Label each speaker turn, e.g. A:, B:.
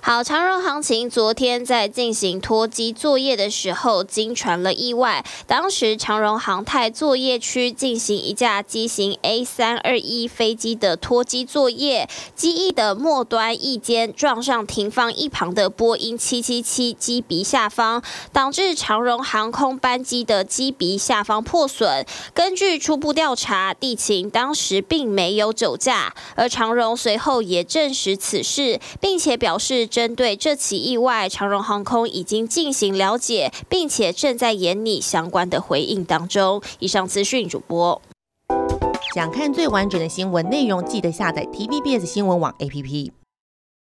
A: 好，长荣航情昨天在进行脱机作业的时候，惊传了意外。当时长荣航太作业区进行一架机型 A321飞机的脱机作业，机翼的末端翼尖撞上停放一旁的波音777机鼻下方，导致长荣航空班机的机鼻下方破损。根据初步调查，地勤当时并没有酒驾，而长荣随后也证实此事，并且表示针对这起意外，长荣航空已经进行了解，并且正在研拟相关的回应当中。以上资讯主播。
B: 想看最完整的新闻内容，记得下载 TVBS 新闻网 APP。